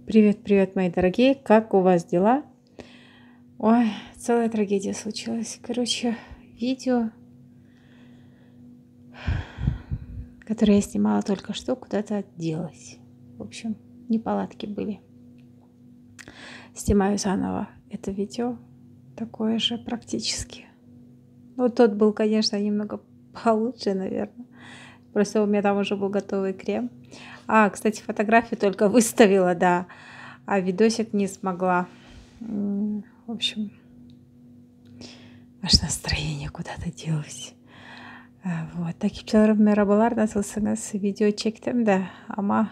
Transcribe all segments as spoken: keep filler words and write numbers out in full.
Привет, привет, мои дорогие! Как у вас дела? Ой, целая трагедия случилась. Короче, видео, которое я снимала только что, куда-то делось. В общем, неполадки были. Снимаю заново это видео, такое же практически. Ну, тот был, конечно, немного получше, наверное. Просто у меня там уже был готовый крем. А, кстати, фотографию только выставила, да, а видосик не смогла. В общем, аж настроение куда-то делось. Вот. Takipçilerim merhabalar, nasılsınız? Video çektim de ama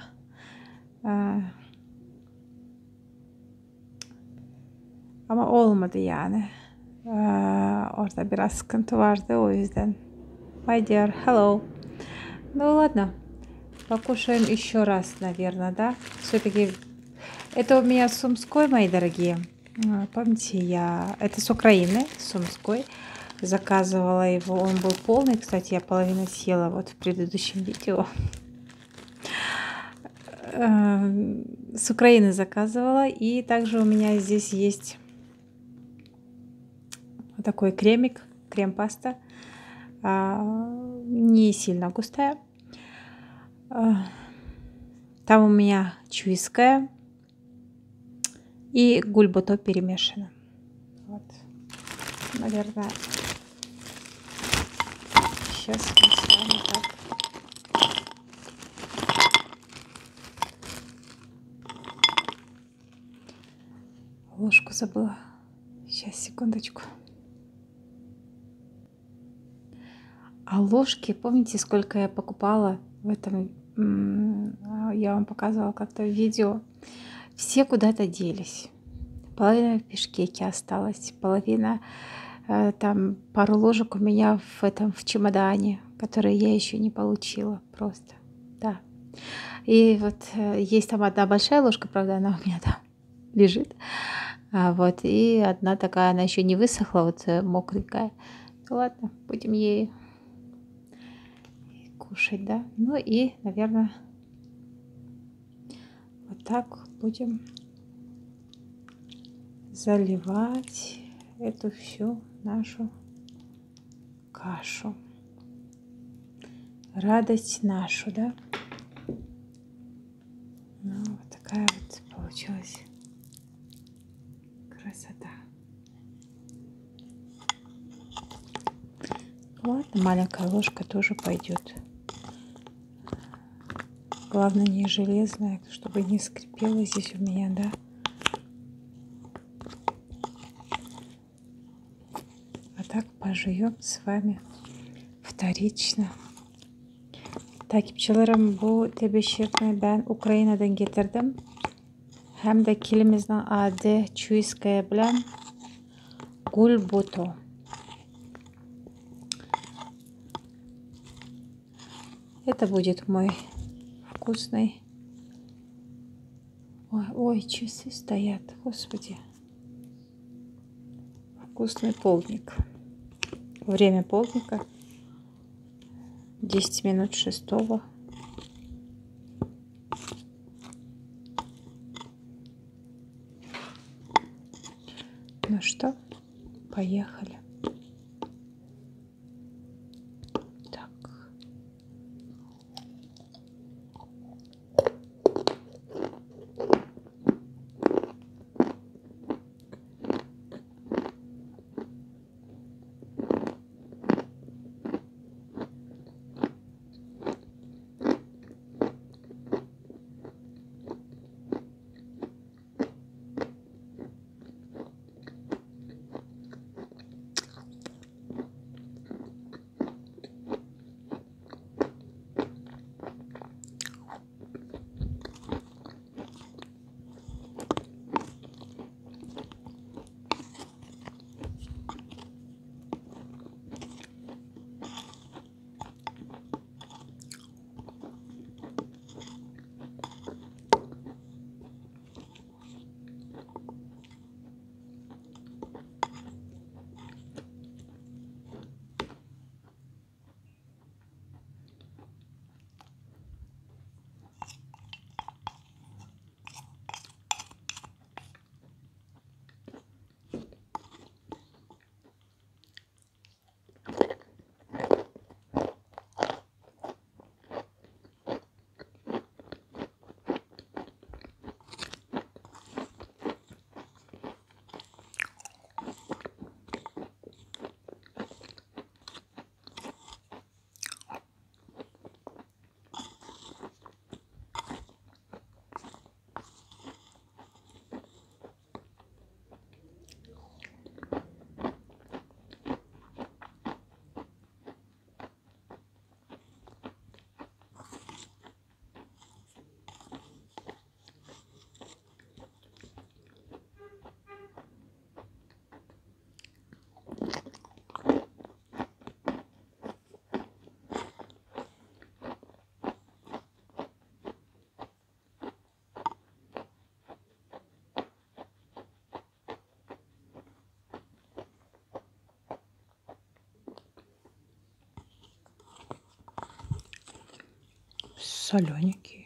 ama olmadı yani. Orada biraz sıkıntı vardı, o yüzden. My dear, hello. Ну ладно, покушаем еще раз, наверное, да? Все-таки это у меня Сумской, мои дорогие. Помните, я... Это с Украины, Сумской. Заказывала его, он был полный. Кстати, я половину съела вот в предыдущем видео. С Украины заказывала. И также у меня здесь есть вот такой кремик, крем-паста. Не сильно густая. Там у меня чуйская и гульбото перемешано. Вот. Наверное, сейчас мы с вами так. Ложку забыла. Сейчас, секундочку. А ложки, помните, сколько я покупала в этом? Я вам показывала как-то в видео. Все куда-то делись. Половина в бишкеке осталась, половина, там пару ложек у меня в этом в чемодане, которые я еще не получила просто, да. И вот есть там одна большая ложка, правда, она у меня там лежит, а вот, и одна такая, она еще не высохла, вот мокренькая. Ну, ладно, будем ей кушать, да. Ну и, наверное, вот так будем заливать эту всю нашу кашу. Радость нашу, да? Ну, вот такая вот получилась красота. Ладно, маленькая ложка тоже пойдет. Главное, не железная, чтобы не скрипело здесь у меня, да? А так пожуем с вами вторично. Takipçilerim, bu tebeşirni ben Ukrayna'dan getirdim. Hem de kilimizin adı çuiskaya bilen gulbuto. Это будет мой вкусный. Ой, ой, часы стоят, господи. Вкусный полдник. Время полдника. десять минут шестого. Ну что, поехали. Так. солененькие.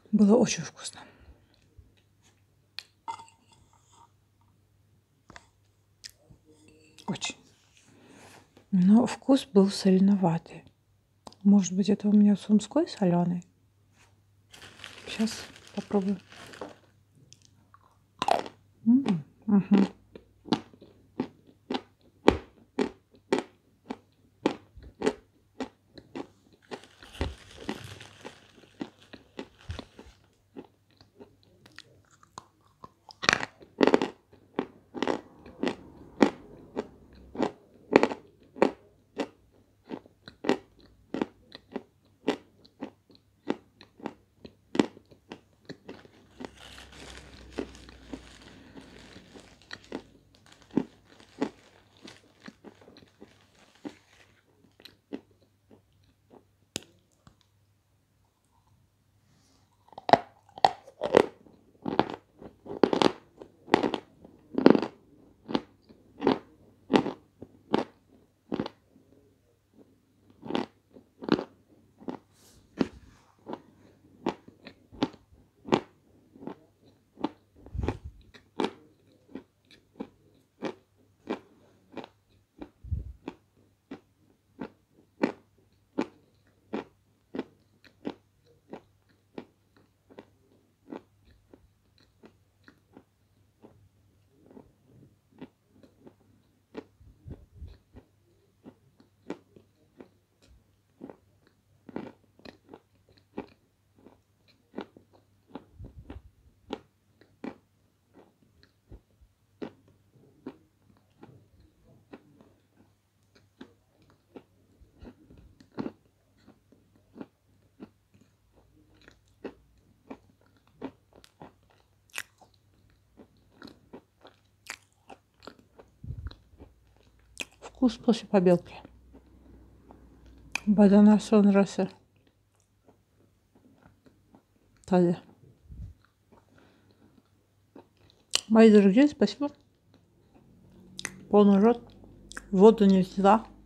Было очень вкусно. Очень. Но вкус был соленоватый. Может быть, это у меня сумской соленый? Сейчас попробую. М, мгм. Vkus после побелки. Badana sonrası. Tadı. Мои дорогие, спасибо. Полный рот. Воду не взяла.